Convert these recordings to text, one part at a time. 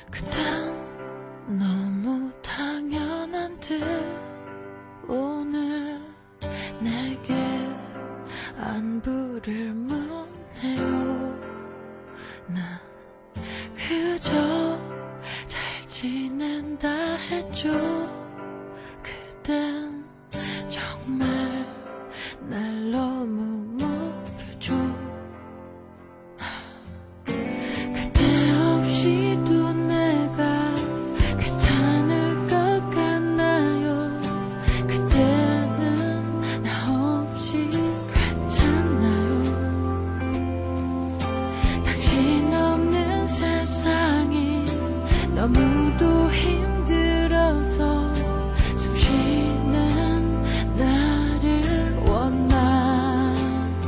그땐 너무 당연한 듯 오늘 내게 안부를 묻네요. 난 그저 잘 지낸다 했죠. 그댄 정말 날 너무 모르죠. 그대 없이도 내가 괜찮을 것 같나요? 그대는 나 없이 괜찮나요? 당신 없는 세상이 너무도 힘들어서 숨 쉬는 나를 원망했죠.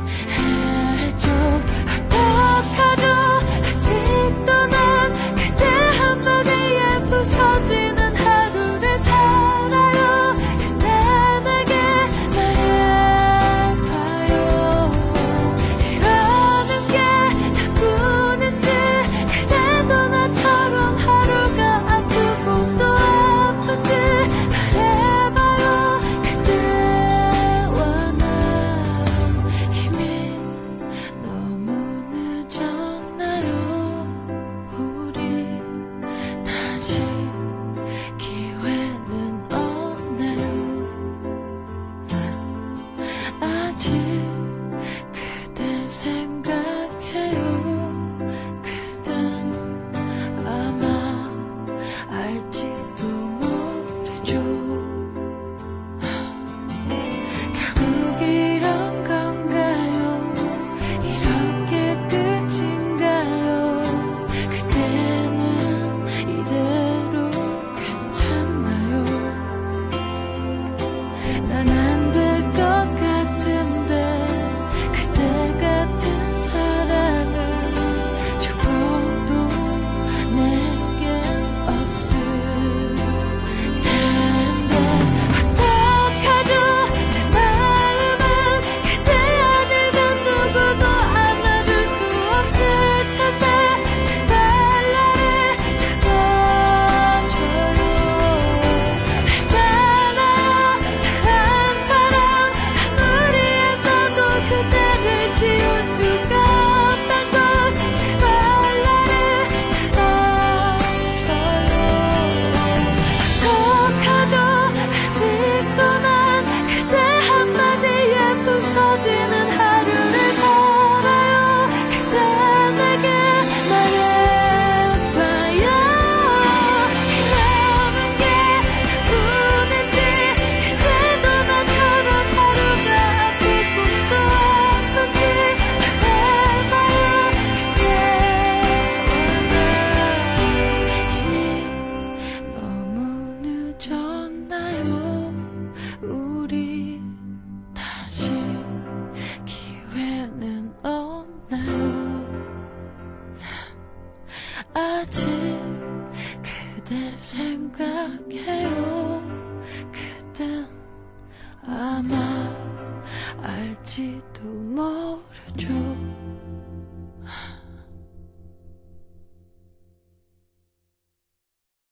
어떡하죠? 아직도 난 그대 한마디에 부서지는 하루를 살아요. 그대 내게 말해봐요. 이러는 게 나뿐인지 그대도 나처럼 하루가 아프고 또 아픈지 말해봐요. 그대와 나 이미 너무 늦었나요? 우리 다시 기회는 없나요? 난 아직 그댈 생각해요. 그댄 아마 알지도 모르죠. 결국 이런 건가요? 이렇게 끝인가요? 그대는 이대로 괜찮나요? 난 안 될 것 같은데 그대 같은 사랑은 죽어도 내겐 없을 텐데 어떡하죠? 내 마음은 그대 아니면 누구도 안아줄 수 없을 텐데 제발 나를 잡아줘요. 알잖아요 다른 사람 아무리 애써도 그대를 지울 수가 없단 걸. 제발 나를 잡아줘요. 어떡하죠? 아직도 난 그대 한마디에 부서지는 하루를 살아요. 그대 내게 말해봐요. 이러는 게 나뿐인지 그대도 나처럼 하루가 아프고 또 아픈지 말해봐요. 그대와 나 이미 너무 늦었나요? 우리 다시 기회는 없나요? 난 아직 그댈 생각해요. 그댄 아마 알지도 모르죠.